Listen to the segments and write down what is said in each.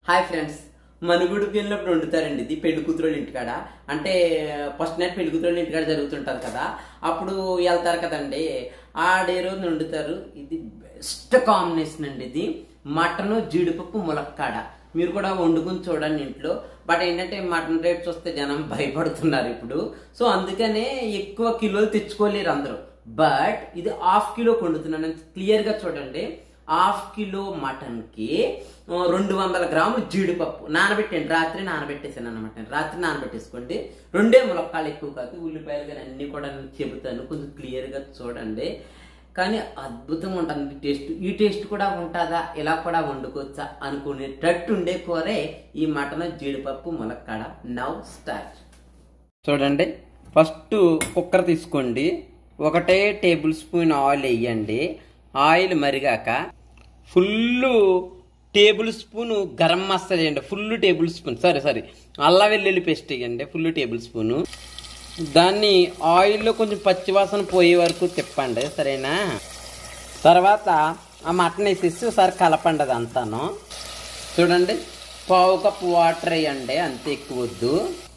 Hi friends, మనుగుడికి వెళ్ళినప్పుడు వండుతారండి ఇది పెళ్లి కూతురు ఇంటికాడ. అంటే ఫస్ట్ నైట్ పెళ్లి కూతురు ఇంటికాడ జరుగుతుంటుంది కదా, అప్పుడు వెళ్తారు కదండి. ఆ డే రోజు వండుతారు. ఇది బెస్ట్ కాంబినేషన్ అండి. ఇది మటను జీడిపప్పు ములక్కాడ. మీరు కూడా వండుకుని చూడండి ఇంట్లో. బట్ ఏంటంటే మటన్ రేట్స్ వస్తే జనం భయపడుతున్నారు ఇప్పుడు. సో అందుకనే ఎక్కువ కిలోలు తెచ్చుకోలేరు అందరూ. బట్ ఇది హాఫ్ కిలో వండుతున్నాను, క్లియర్గా చూడండి. హాఫ్ కిలో మటన్ కి 200 గ్రాములు జీడిపప్పు నానబెట్టండి. రాత్రి నానబెట్టేసాను అనమాట. రాత్రి నానబెట్టేసుకోండి. 2 ములక్కాళ్ళు, ఎక్కువ కాదు. ఉల్లిపాయలు కానీ అన్ని కూడా నేను చెబుతాను, కొంచెం క్లియర్గా చూడండి. కానీ అద్భుతంగా ఉంటుంది టేస్ట్. ఈ టేస్ట్ కూడా ఉంటుందా, ఇలా కూడా వండుకోవచ్చా అనుకునేటట్టు ఉండే కూరే ఈ మటన్ జీడిపప్పు ములక్కాడ. Now start. చూడండి, ఫస్ట్ కుక్కర్ తీసుకోండి. 1 టేబుల్ స్పూన్ ఆయిల్ వేయండి. ఆయిల్ మరిగాక full tablespoon garam masala వేయండి. ఫుల్ టేబుల్ స్పూన్ సారీ అల్లం వెల్లుల్లి పేస్ట్ వేయండి. Full tablespoon. దాన్ని ఆయిల్లో కొంచెం పచ్చివాసన పోయే వరకు తిప్పండి, సరేనా? తర్వాత ఆ మటన్ వేసేసి ఒకసారి కలపండి అదంతాను. చూడండి, 1/2 కప్పు వాటర్ వేయండి, అంతే, ఎక్కువ వద్దు.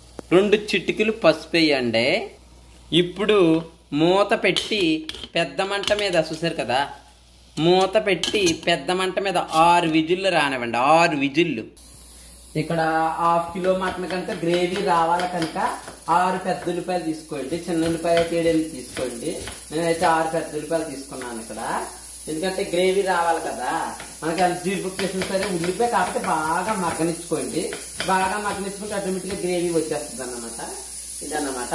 2 చిటికలు పసుపు వేయండి. ఇప్పుడు మూత పెట్టి పెద్ద మంట మీద, చూసారు కదా, మూత పెట్టి పెద్ద మంట మీద 6 విజిల్లు రానివ్వండి. 6 విజిల్లు. ఇక్కడ హాఫ్ కిలో మటన్ కనుక గ్రేవీ రావాలి కనుక 6 పెద్ద ఉల్లిపాయలు తీసుకోండి. చిన్న ఉల్లిపాయ 7 తీసుకోండి. నేనైతే 6 పెద్ద ఉల్లిపాయలు తీసుకున్నాను ఇక్కడ. ఎందుకంటే గ్రేవీ రావాలి కదా మనకి. అది జీడిపప్పు వేసిన సరే ఉల్లిపాయ కాకపోతే బాగా మగ్గనిచ్చుకోండి. బాగా మగ్గనిచ్చుకుంటే ఆటోమేటిక్గా గ్రేవీ వచ్చేస్తుంది అన్నమాట. ఇదన్నమాట.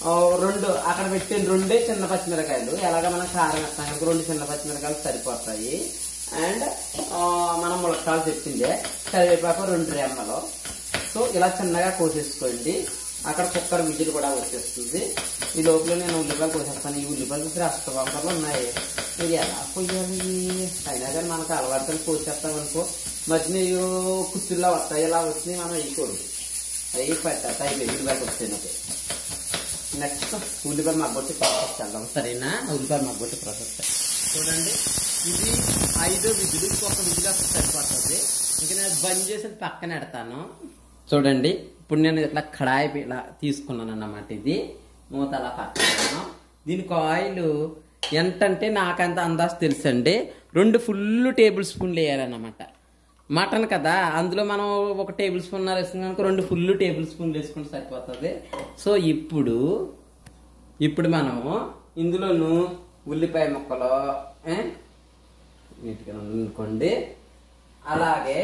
2 అక్కడ పెట్టిన 2 చిన్న పచ్చిమిరకాయలు. ఎలాగ మనం కారం వేస్తాం, 2 చిన్న పచ్చిమిరకాయలు సరిపోతాయి. అండ్ మనం ములక్కాయలు చెప్పిందే కరివేపాకు 2 రెమ్మలు. సో ఇలా చిన్నగా కోసేసుకోండి. అక్కడ కుక్కర్ విజిల్ కూడా వచ్చేస్తుంది. ఈ లోపల నేను ఉల్లిపాయలు కోసేస్తాను. ఈ ఉల్లిపాయలు చూసి అష్టవంకర్లు ఉన్నాయి. ఇది ఎలా పోయాలి? అయినా కానీ మనకు అలవాటుని కోసేస్తాం అనుకో, మధ్య కుర్చీల్లో వస్తాయి. ఇలా వచ్చి మనం వేయకూడదు. అవి పెట్టాయి ఉల్లిపాయలు వస్తాయి. నెక్స్ట్ ఉల్లిపాయ మగ్గొట్టి ప్రాసెస్ చేద్దాం, సరేనా? ఉల్లిపాయ మగ్గొట్టి ప్రాసెస్ చూడండి. ఇది 5 విధులు, ఇంకొక విధులు సరిపోతుంది. ఇంక నేను బంద్ చేసి పక్కన పెడతాను. చూడండి, ఇప్పుడు నేను ఇట్లా కడాయి ఇలా తీసుకున్నాను అన్నమాట. ఇది మూత అలా పక్కన. దీనికి ఆయిల్ ఎంతంటే నాకంత అందాజు తెలుసండి. 2 ఫుల్ టేబుల్ స్పూన్లు వేయాలన్నమాట. మటన్ కదా, అందులో మనం 1 టేబుల్ స్పూన్ వేసుకున్నాం, 2 ఫుల్ టేబుల్ స్పూన్లు వేసుకుంటే సరిపోతుంది. సో ఇప్పుడు మనము ఇందులోను ఉల్లిపాయ ముక్కలు నీట్గా అనుకోండి. అలాగే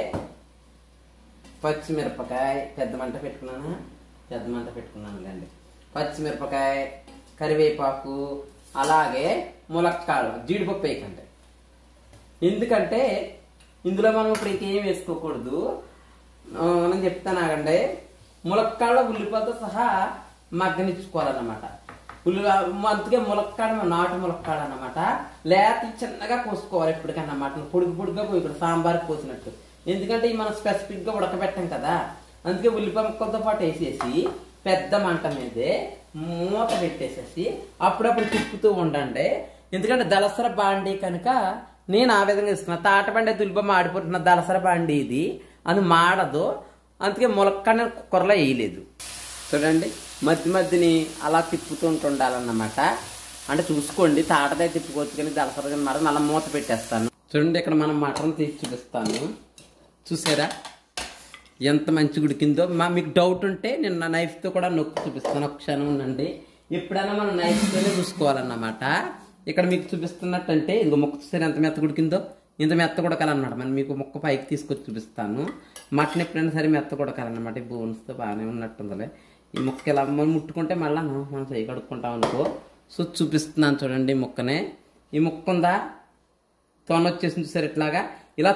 పచ్చిమిరపకాయ పెద్ద మంట పెట్టుకున్నాను లేండి. పచ్చిమిరపకాయ, కరివేపాకు, అలాగే ములక్కాడలు, జీడిపప్పు వేయకండి. ఎందుకంటే ఇందులో మనం ఇప్పుడు ఇంకేం వేసుకోకూడదు. నేను చెప్తాను ఆగండి. ములక్కాడ ఉల్లిపాయతో సహా మగ్గనిచ్చుకోవాలన్నమాట. అందుకే ములక్కాడ నాటు ములక్కాడ అన్నమాట. లేత చిన్నగా కోసుకోవాలి ఎప్పటికన్నా మటన్. పొడుగుగా ఇక్కడ సాంబార్ కోసినట్టు. ఎందుకంటే మనం స్పెసిఫిక్గా ఉడకబెట్టాం కదా, అందుకే ఉల్లిపాయ ముక్కలతో పాటు వేసేసి పెద్ద మంట మీదే మూత పెట్టేసేసి అప్పుడప్పుడు తిప్పుతూ ఉండండి. ఎందుకంటే దళసర బాండి కనుక నేను ఆ విధంగా ఇస్తున్నా. తాటబండి తులిప మాడిపోతున్న దళసర బాండి ఇది, అది మాడదు. అందుకే ములక్కాడ కుక్కర్లో వేయలేదు. చూడండి, మధ్యని అలా తిప్పుతూ ఉండాలన్నమాట. అంటే చూసుకోండి, తాటదే తిప్పుకోవచ్చు కానీ దళసరగా మాడ. మళ్ళీ మూత పెట్టేస్తాను. చూడండి, ఇక్కడ మనం మటన్ తీసి చూపిస్తాను. చూసారా ఎంత మంచి ఉడికిందో? మీకు డౌట్ ఉంటే నేను నా నైఫ్తో కూడా నొక్కి చూపిస్తాను. ఒక క్షణం ఉండండి. ఎప్పుడైనా మనం నైఫ్తోనే చూసుకోవాలన్నమాట. ఇక్కడ మీకు చూపిస్తున్నట్టంటే ఇంకో ముక్క చూసారు ఎంత మెత్త ఉడికిందో. ఇంత మెత్త కొడకాలన్నమాట. మనం మీకు ముక్క పైకి తీసుకొచ్చి చూపిస్తాను. మటన్ ఎప్పుడైనా సరే మెత్త కొడకాలన్నమాట. ఈ బోన్స్తో బాగానే ఉన్నట్టుందిలే. ఈ ముక్క ఇలా మనం ముట్టుకుంటే మళ్ళీ మనం చేయి కడుక్కుంటాం అనుకో. సో చూపిస్తున్నాను చూడండి ముక్కనే. ఈ ముక్క ఉందా, తొన వచ్చేసింది చూసారు. ఇట్లాగా ఇలా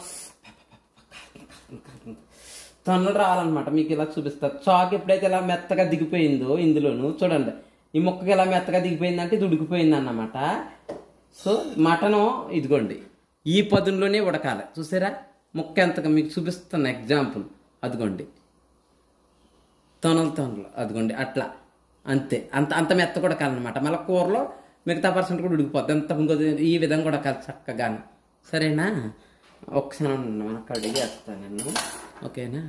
తొనలు రావాలన్నమాట. మీకు ఇలా చూపిస్తారు. చాకు ఎప్పుడైతే ఇలా మెత్తగా దిగిపోయిందో ఇందులోను చూడండి, ఈ ముక్కకి ఇలా మెత్తగా దిగిపోయిందంటే ఇది ఉడికిపోయింది అన్నమాట. సో మటను ఇదిగోండి ఈ పదునులోనే ఉడకాలి. చూసారా ముక్క ఎంతగా మీకు చూపిస్తున్న ఎగ్జాంపుల్. అదిగోండి తొనలు అదిగోండి అట్లా, అంతే. అంత మెత్త ఉడకాలన్నమాట. మళ్ళీ కూరలో మిగతా పర్సెంట్ కూడా ఉడికిపోద్ది. అంత ఈ విధంగా ఉడకాలి చక్కగాను, సరేనా? ఒకసారి మనం కడిగి వేస్తాను నేను. ఓకేనా.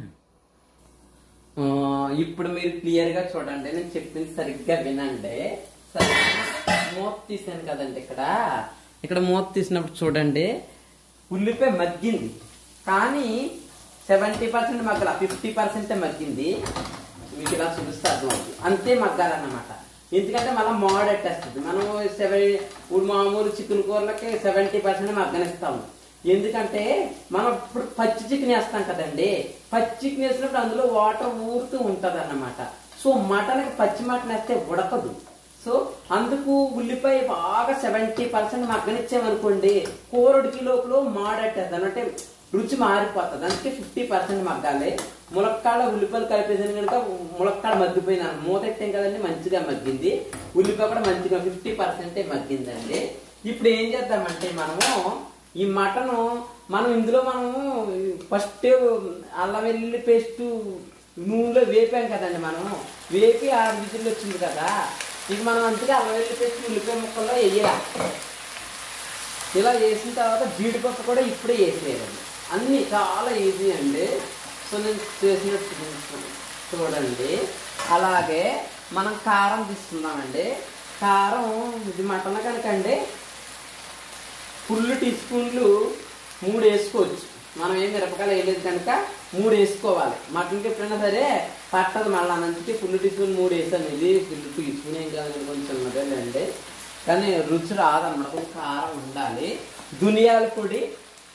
ఇప్పుడు మీరు క్లియర్గా చూడండి, నేను చెప్పింది సరిగ్గా వినండి. సరే, మూత తీసాను కదండి. ఇక్కడ మూత తీసినప్పుడు చూడండి, ఉల్లిపాయ మగ్గింది, కానీ 70% మగ్గల, 50% మగ్గింది. మీకు ఇలా చూపిస్తే అర్థమవుతుంది, అంతే మగ్గాలన్నమాట. ఎందుకంటే మళ్ళీ మాడెట్టేస్తుంది. మనం ఇప్పుడు మామూలు చికెన్ కూరలకి 70% మగ్గనిస్తాము. ఎందుకంటే మనం ఇప్పుడు పచ్చి చికెన్ వేస్తాం కదండి, పచ్చి చికెన్ వేసినప్పుడు అందులో వాటర్ ఊరుతూ ఉంటది అన్నమాట. సో మటన్కి పచ్చి మటన్ వేస్తే ఉడకదు. సో అందుకు ఉల్లిపాయ బాగా 70% మగ్గనిచ్చామనుకోండి, కూరడికి లోపల మాడెట్టేద్దాం, అంటే రుచి మారిపోతుంది. అందుకే 50% మగ్గాలి. ములక్కాడ ఉల్లిపాయలు కలిపేసాను కనుక ములక్కాడ మగ్గిపోయినాను. మూతెట్టాం కదండి, మంచిగా మగ్గింది. ఉల్లిపాయ కూడా మంచిగా 50% మగ్గిందండి. ఇప్పుడు ఏం చేద్దామంటే మనము ఈ మటను ఇందులో ఫస్ట్ అల్లం వెల్లుల్లి పేస్ట్ నూనెలో వేపాం కదండి. వేపి 6 విజిల్లు వచ్చింది కదా, ఇక మనం అంతగా అల్లం వెల్లుల్లి పేస్ట్ ఉల్లిపాయ ముక్కల్లో వేయాలి. ఇలా వేసిన తర్వాత జీడిపప్పు కూడా ఇప్పుడే వేసేయాలండి. అన్నీ చాలా ఈజీ అండి. సో నేను చేసినట్టు చూడండి. అలాగే మనం కారం తీసుకుందామండి. కారం ఇది మటన్ కనుకండి ఫుల్ టీ స్పూన్లు 3 వేసుకోవచ్చు. మనం ఏం మిరపకాయలు వేయలేదు కనుక 3 వేసుకోవాలి. మటన్కి ఎప్పుడైనా సరే పట్టదు మళ్ళీ, అందుకే ఫుల్ టీ స్పూన్ 3 వేసాను. ఇది ఫుల్ టీ స్పూన్ ఏం కాదు, కొంచెం మొదలండి, కానీ రుచి రాదన్నమాట, కారం ఉండాలి. ధనియాల పొడి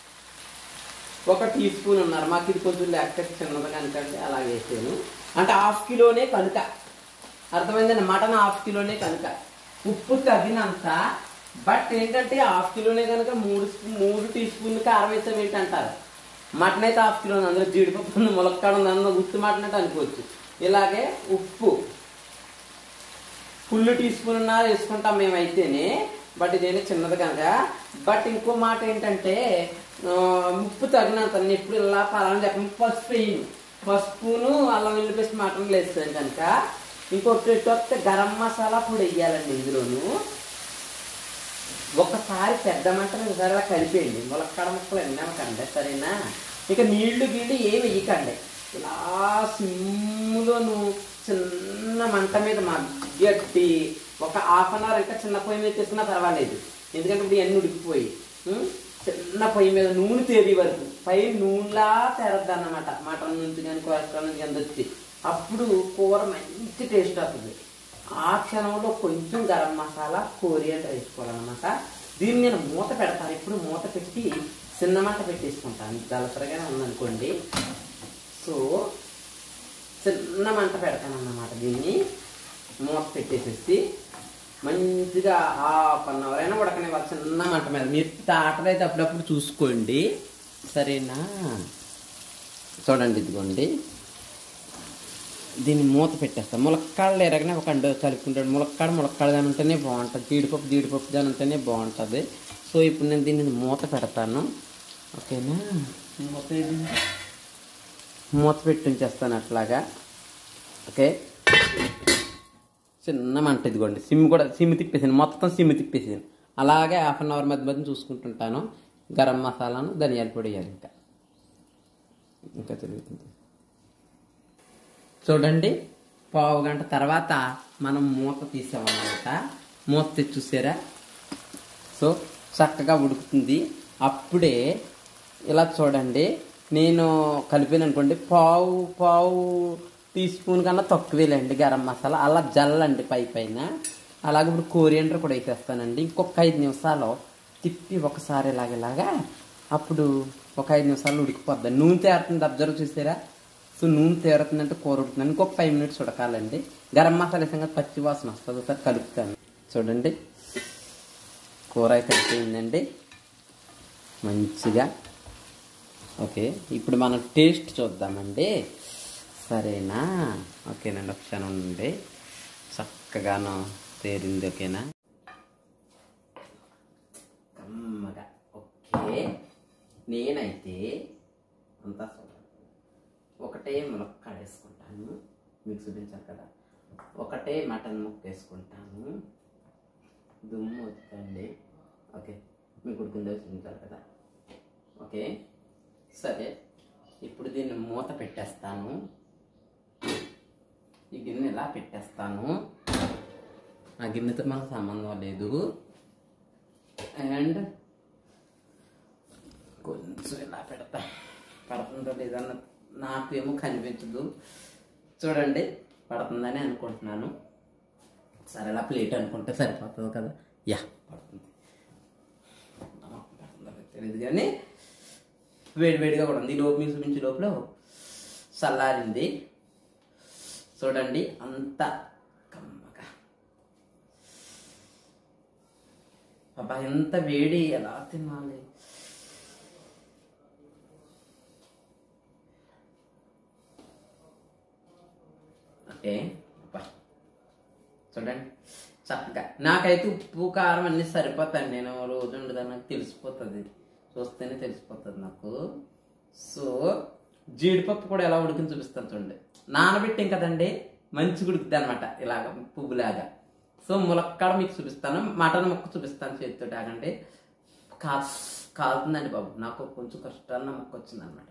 1 టీ స్పూన్ ఉన్నారు. మాకు ఇది కొంచెం లెక్క చిన్నది కనుకంటే అలా వేసాను. అంటే 1/2 కిలోనే కనుక, అర్థమైందండి, మటన్ 1/2 కిలోనే కనుక. ఉప్పు తగినంత. బట్ ఏంటంటే 1/2 కిలోనే కనుక 3 టీ స్పూన్లు కారం వేసాం ఏంటంటారు. మటన్ అయితే 1/2 కిలో, అందులో జీడిపప్పు ఉంది, ములక్కాడ ఉంది, అందులో గుర్తు మటన్ అంటే అనుకోవచ్చు. ఇలాగే ఉప్పు ఫుల్ టీ స్పూన్ వేసుకుంటాం మేమైతేనే, బట్ ఇదేనా చిన్నది కనుక. బట్ ఇంకో మాట ఏంటంటే ఉప్పు తగినంత. ఎప్పుడు ఇలా పలానా చెప్పండి, పసుపును అల్లం వెల్లుల్లి పేస్ట్ మటన్లు వేస్తాను కనుక. ఇంకొకటి గరం మసాలా పొడి వేయాలండి ఇందులోను. ఒకసారి పెద్ద మంటను ఒకసారి అలా కలిపేయండి. ములక్కాడ ముక్కలు ఎన్నకండి, సరేనా. ఇక నీళ్లు ఏమి వేయకండి. ఇలా సిమ్లోను చిన్న మంట మీద మగ్గట్టి ఒక 1/2 అవర్, ఇంకా చిన్న పొయ్యి మీద తీసుకున్నా పర్వాలేదు, ఎందుకంటే ఇప్పుడు ఇవన్నీ ఉడికిపోయి చిన్న పొయ్యి మీద నూనె తేలి వరకు పై నూనెలా తెరద్దు అన్నమాట. మటన్ నుంచి కానీ కొలెస్ట్రాల్ నుంచి ఎంత వచ్చి అప్పుడు కూర మంచి టేస్ట్ వస్తుంది. ఆ క్షణంలో కొంచెం గరం మసాలా, కొరియాండర్ వేసుకోవాలన్నమాట. దీన్ని నేను మూత పెడతాను. ఇప్పుడు మూత పెట్టి చిన్న మంట పెట్టేసుకుంటాను. దళసరిగానే ఉందనుకోండి. సో చిన్న మంట పెడతాను అన్నమాట. దీన్ని మూత పెట్టేసేసి మంచిగా 1/2 అవర్ అయినా ఉడకనివ్వాలి చిన్న మంట మీద. మీరు తాటలు అయితే అప్పుడప్పుడు చూసుకోండి, సరేనా. చూడండి, ఇదిగోండి, దీన్ని మూత పెట్టేస్తాం. ములక్కాడలు ఎరగనే ఒక అండు కలుపుకుంటాడు. ములక్కాడ దాని ఉంటేనే బాగుంటుంది, జీడిపప్పు దాని ఉంటేనే బాగుంటుంది. సో ఇప్పుడు నేను దీన్ని మూత పెడతాను, ఓకేనా. మూత పెట్టి ఉంచేస్తాను అట్లాగా, ఓకే. చిన్న మంట, ఇదిగోండి, సిమ్ తిప్పేసాను, మొత్తం సిమ్ తిప్పేసాను. అలాగే 1/2 అవర్ మధ్య చూసుకుంటుంటాను. గరం మసాలాను, ధనియాల పొడి వేయాలి. ఇంకా తిరుగుతుంది. చూడండి, 1/2 గంట తర్వాత మనం మూత తీసామన్నమాట. మూత తెచ్చి చూసారా. సో చక్కగా ఉడుకుతుంది. అప్పుడే ఇలా చూడండి, నేను కలిపాను అనుకోండి, పావు టీ స్పూన్ కన్నా తక్కువేలేండి గరం మసాలా, అలా జల్లండి పైన. అలాగే ఇప్పుడు కొరియాండర్ కూడా వేసేస్తానండి. ఇంకొక 5 నిమిషాలు తిప్పి ఒకసారి ఇలాగా, అప్పుడు ఒక 5 నిమిషాలు ఉడికిపోద్ది. నూనె తేరుతుంది, అబ్జర్వ్ చేసారా. సో నూనె తేరుతుందంటే కూర ఉడుకుతుంది. ఇంకొక 5 మినిట్స్ ఉడకాలండి. గరం మసాలా వేసాక పచ్చి వాసన వస్తుంది. ఒకసారి కలుపుతాను. చూడండి, కూర అయితే అయిపోయిందండి మంచిగా. ఓకే, ఇప్పుడు మనం టేస్ట్ చూద్దామండి, సరేనా. ఓకేనండి, ఒక క్షణం నుండి చక్కగాను తేరింది, ఓకేనా. కమ్మగా. ఓకే, నేనైతే అంతా ఒకటే ములక్కాడ వేసుకుంటాను, మీకు చూపించాను కదా. ఒకటే మటన్ ముక్క వేసుకుంటాను, దుమ్ము వద్దండి. ఓకే, మీకు ఉడికిందో చూపించాలి కదా. ఓకే, సరే. ఇప్పుడు దీన్ని మూత పెట్టేస్తాను. ఈ గిన్నె ఇలా పెట్టేస్తాను. ఆ గిన్నెతో మనకు సంబంధం లేదు. అండ్ కొంచెం ఇలా పెడతా. పడుతుందో లేదన్న నాకేమో కనిపించదు. చూడండి, పడుతుందని అనుకుంటున్నాను. సరే, ఇలా ప్లేట్ అనుకుంటే సరిపోతుంది కదా. యా, పడుతుంది. తెలియదు కానీ వేడివేడిగా కూడా ఉంది. ఈ లోపు మీకు చూపించే లోపల చల్లారింది. చూడండి, అంత కమ్మగా. అబ్బా, ఎంత వేడి, ఎలా తినాలి. ఓకే, అబ్బా చూడండి చక్కగా. నాకైతే ఉప్పు కారం అన్నీ సరిపోతాయి. నేను రోజు ఉండదని నాకు తెలిసిపోతుంది, చూస్తేనే తెలిసిపోతుంది నాకు. సో జీడిపప్పు కూడా ఎలా ఉడికింది చూపిస్తాను చూడండి. నానబెట్టాం కదండి, మంచిగా ఉడుకుద్ది అనమాట, ఇలాగ పువ్వులాగా. సో ములక్కాడ మీకు చూపిస్తాను, మటన్ ముక్క చూపిస్తాను చేతితో. ఆగండి, కాలుతుందండి బాబు. నాకు కొంచెం కష్టాన్న ముక్క వచ్చింది అనమాట.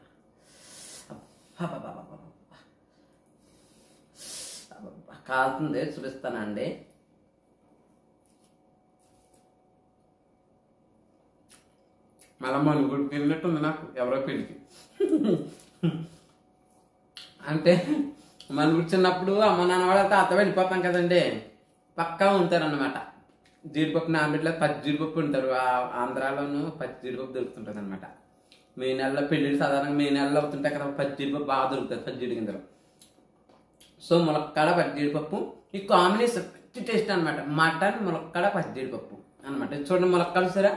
కాలుతుంది, చూపిస్తానండి. మళ్ళీ మనుగుడికి వెళ్ళినట్టుంది నాకు, ఎవరో పెళ్ళికి. అంటే మనుగుడు చిన్నప్పుడు అమ్మ నాన్న వాళ్ళతో అత్త వెళ్ళిపోతాం కదండి, పక్కా ఉంటారన్నమాట. జీడిపప్పు నానబెట్టిలో పచ్చి జీడిపప్పు ఉంటారు. ఆంధ్రాలోనూ పచ్చి జీడిపప్పు దొరుకుతుంటుంది అనమాట. మే నెలలో పెళ్ళిళ్ళు సాధారణంగా మే నెలలో అవుతుంటాయి కదా, పచ్చి జీడిపప్పు బాగా దొరుకుతుంది, పచ్చి జీడి గింజలు. సో ములక్కాడ పచ్చి జీడిపప్పు ఈ కాంబినేషన్ మంచి టేస్ట్ అనమాట. మటన్ ములక్కాడ పచ్చి జీడిపప్పు అనమాట. చూడండి, ములక్కాడ సరే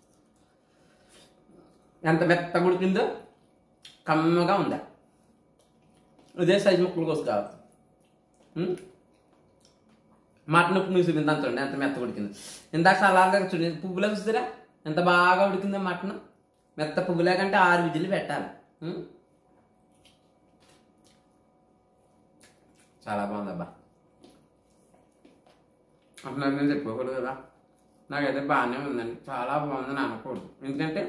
ఎంత మెత్తగా ఉడికిందో, కమ్మగా ఉందా. ఇదే సైజు ముక్కలు కోసుకోవాలి. మటన్ ఉప్పు మీకు చూపించాను చూడండి, ఎంత మెత్తగా ఉడికింది. ఇందాక అలాగా చూడండి, పువ్వులా చూస్తారా ఎంత బాగా ఉడికిందో మటన్. మెత్త పువ్వులా కంటే 6 విజిల్లు పెట్టాలి. చాలా బాగుందబ్బా. అప్పుడు నేను చెప్పుకోకూడదు కదా, నాకైతే బాగానే ఉందండి, చాలా బాగుందని అనకూడదు. ఎందుకంటే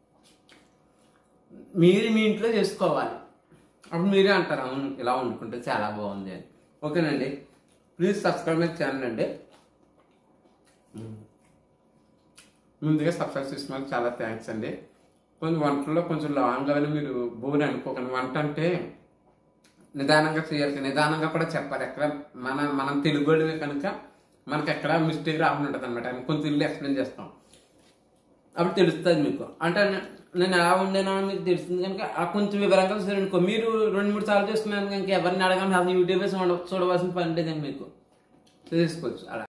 మీరు మీ ఇంట్లో చేసుకోవాలి, అప్పుడు మీరే అంటారు అవును ఇలా వండుకుంటే చాలా బాగుంది అని. ఓకేనండి, ప్లీజ్ సబ్స్క్రైబ్ మై ఛానల్ అండి. ముందుగా సబ్స్క్రైబ్ చేసిన చాలా థ్యాంక్స్ అండి. కొంచెం వంటల్లో కొంచెం లాంగ్గా మీరు బోర్ అనుకోకండి. వంట అంటే నిదానంగా చేయాలి, నిదానంగా కూడా చెప్పాలి. ఎక్కడ మనం తెలుగు వాళ్ళమే కనుక మనకు ఎక్కడ మిస్టేక్ రాకుండా ఉంటుంది అనమాట. కొంచెం ఇల్లు ఎక్స్ప్లెయిన్ చేస్తాం, అప్పుడు తెలుస్తుంది మీకు. అంటే నేను ఎలా ఉండేనా మీకు తెలుస్తుంది కనుక కొంచెం వివరంగా చూసారనుకో, మీరు 2-3 సార్లు చూస్తున్నాను కనుక ఎవరిని అడగాలి, అది యూట్యూబ్ చూడవలసిన పని లేదండి, మీకు చేసుకోవచ్చు అలా.